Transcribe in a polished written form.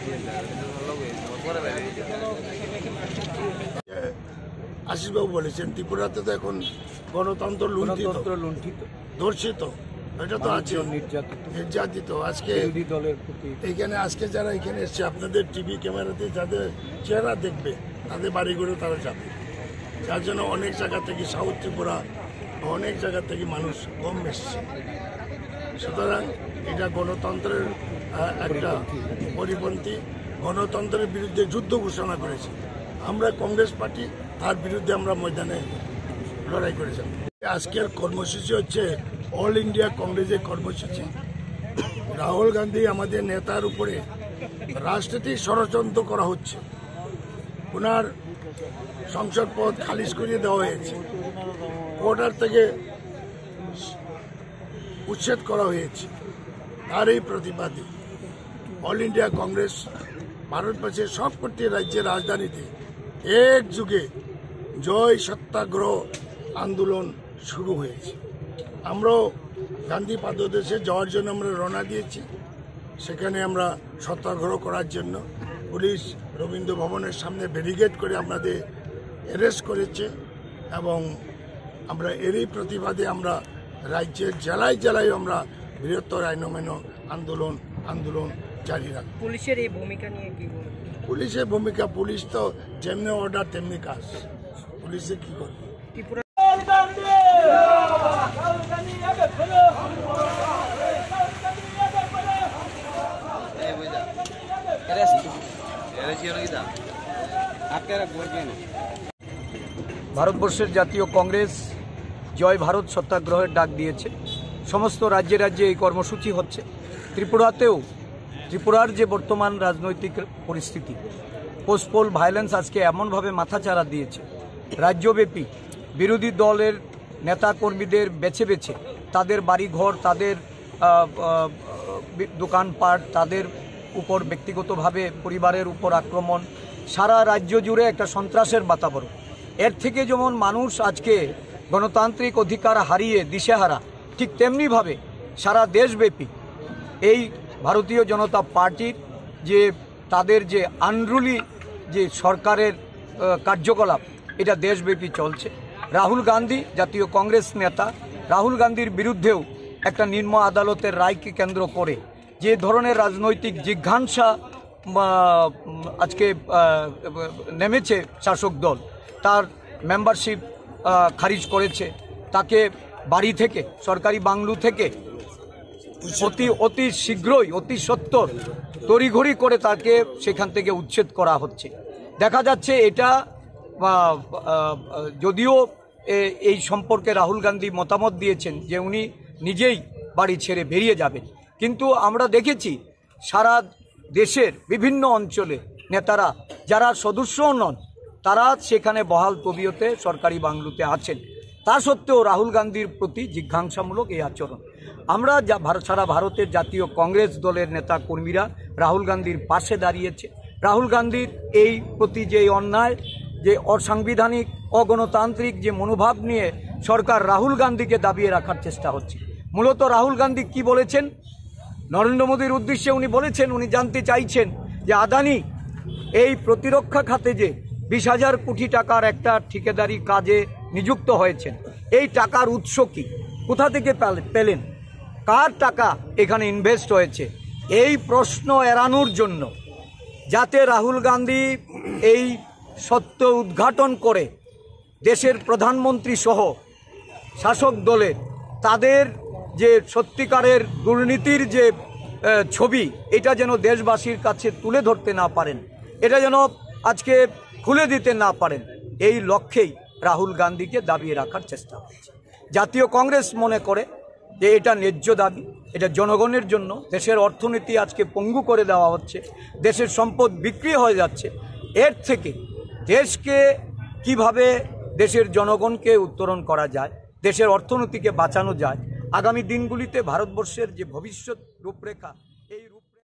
আশিসবাবু বলেছেন ত্রিপুরাতে তো এখন গণতন্ত্র লুণ্ঠিত ধর্ষিত, এটা তো আছে, নির্যাতিত। আজকে এখানে আজকে যারা এখানে এসছে আপনাদের টিভি ক্যামেরাতে যাদের চেহারা দেখবে তাদের বাড়িঘরে তারা যাবে, যার জন্য অনেক জায়গা থেকে সাউথ ত্রিপুরা অনেক জায়গা থেকে মানুষ কম এসছে। সুতরাং এটা গণতন্ত্রের একটা পরিপন্থী, গণতন্ত্রের বিরুদ্ধে যুদ্ধ ঘোষণা করেছে। আমরা কংগ্রেস পার্টি তার বিরুদ্ধে আমরা ময়দানে লড়াই করেছিলাম। আজকের কর্মসূচি হচ্ছে অল ইন্ডিয়া কংগ্রেসের কর্মসূচি। রাহুল গান্ধী আমাদের নেতার উপরে রাজনৈতিক ষড়যন্ত্র করা হচ্ছে, ওনার সংসদ পদ খারিজ করিয়ে দেওয়া হয়েছে, কোর্টার থেকে উচ্ছেদ করা হয়েছে। তার এই প্রতিবাদে অল ইন্ডিয়া কংগ্রেস ভারতবর্ষের সবকটি রাজ্যের রাজধানীতে একযোগে জয় সত্যাগ্রহ আন্দোলন শুরু হয়েছে। আমরাও গান্ধী পাদদেশে যাওয়ার জন্য আমরা রওনা দিয়েছি। সেখানে আমরা সত্যাগ্রহ করার জন্য পুলিশ রবীন্দ্র ভবনের সামনে ব্যারিকেড করে আমাদের অ্যারেস্ট করেছে এবং আমরা এরই প্রতিবাদে আমরা রাজ্যের জেলায় জেলায় আমরা বৃহত্তর আইনমেন আন্দোলন জারি রাখব। পুলিশের এই ভূমিকা নিয়ে কি? পুলিশের ভূমিকা, পুলিশ তো যেমনি অর্ডার তেমনি কাজ, পুলিশে কি করবে। ভারতবর্ষের জাতীয় কংগ্রেস জয় ভারত সত্যাগ্রহের ডাক দিয়েছে। সমস্ত রাজ্যে রাজ্যে এই কর্মসূচি হচ্ছে। ত্রিপুরাতেও, ত্রিপুরার যে বর্তমান রাজনৈতিক পরিস্থিতি, পোস্টপোল ভায়োলেন্স আজকে এমনভাবে মাথাচাড়া দিয়েছে, রাজ্যব্যাপী বিরোধী দলের নেতাকর্মীদের বেছে বেছে তাদের বাড়িঘর, তাদের দোকানপাট, তাদের উপর ব্যক্তিগতভাবে পরিবারের উপর আক্রমণ, সারা রাজ্য জুড়ে একটা সন্ত্রাসের বাতাবরণ। এর থেকে যেমন মানুষ আজকে গণতান্ত্রিক অধিকার হারিয়ে দিশেহারা, ঠিক তেমনিভাবে সারা দেশব্যাপী এই ভারতীয় জনতা পার্টির যে তাদের যে আনরুলি যে সরকারের কার্যকলাপ, এটা দেশব্যাপী চলছে। রাহুল গান্ধী জাতীয় কংগ্রেস নেতা, রাহুল গান্ধীর বিরুদ্ধেও একটা নিম্ন আদালতের রায়কে কেন্দ্র করে যে ধরনের রাজনৈতিক জিজ্ঞাসা আজকে নেমেছে শাসক দল, তার মেম্বারশিপ খারিজ করেছে, তাকে বাড়ি থেকে, সরকারি বাংলো থেকে অতি শীঘ্রই, অতি সত্বর তড়িঘড়ি করে তাকে সেখান থেকে উচ্ছেদ করা হচ্ছে। দেখা যাচ্ছে এটা যদিও এই সম্পর্কে রাহুল গান্ধী মতামত দিয়েছেন যে উনি নিজেই বাড়ি ছেড়ে বেরিয়ে যাবেন, কিন্তু আমরা দেখেছি সারা দেশের বিভিন্ন অঞ্চলে নেতারা যারা সদস্যও নন, তারা সেখানে বহাল তবিয়তে সরকারি বাংলোতে আছেন। তা সত্ত্বেও রাহুল গান্ধীর প্রতি জিজ্ঞাসামূলক এই আচরণ। আমরা সারা ভারতের জাতীয় কংগ্রেস দলের নেতা কর্মীরা রাহুল গান্ধীর পাশে দাঁড়িয়েছে। রাহুল গান্ধীর এই প্রতি যে অন্যায়, যে অসাংবিধানিক, অগণতান্ত্রিক যে মনোভাব নিয়ে সরকার রাহুল গান্ধীকে দাবিয়ে রাখার চেষ্টা হচ্ছে। মূলত রাহুল গান্ধী কি বলেছেন? নরেন্দ্র মোদীর উদ্দেশ্যে উনি বলেছেন, উনি জানতে চাইছেন যে আদানি এই প্রতিরক্ষা খাতে যে 20,000 কোটি টাকার একটা ঠিকাদারি কাজে নিযুক্ত হয়েছেন, এই টাকার উৎস কি, কোথা থেকে পেলেন, কার টাকা এখানে ইনভেস্ট হয়েছে, এই প্রশ্ন এড়ানোর জন্য, যাতে রাহুল গান্ধী এই সত্য উদ্ঘাটন করে দেশের প্রধানমন্ত্রী সহ শাসক দলের তাদের যে সত্যিকারের দুর্নীতির যে ছবি, এটা যেন দেশবাসীর কাছে তুলে ধরতে না পারেন, এটা যেন আজকে খুলে দিতে না পারেন, এই লক্ষ্যেই রাহুল গান্ধীকে দাবিয়ে রাখার চেষ্টা হচ্ছে। জাতীয় কংগ্রেস মনে করে যে এটা ন্যায্য দাবি, এটা জনগণের জন্য। দেশের অর্থনীতি আজকে পঙ্গু করে দেওয়া হচ্ছে, দেশের সম্পদ বিক্রি হয়ে যাচ্ছে। এর থেকে দেশকে কিভাবে, দেশের জনগণকে উত্তরণ করা যায়, দেশের অর্থনীতিকে বাঁচানো যায়, আগামী দিনগুলিতে ভারতবর্ষের যে ভবিষ্যৎ রূপরেখা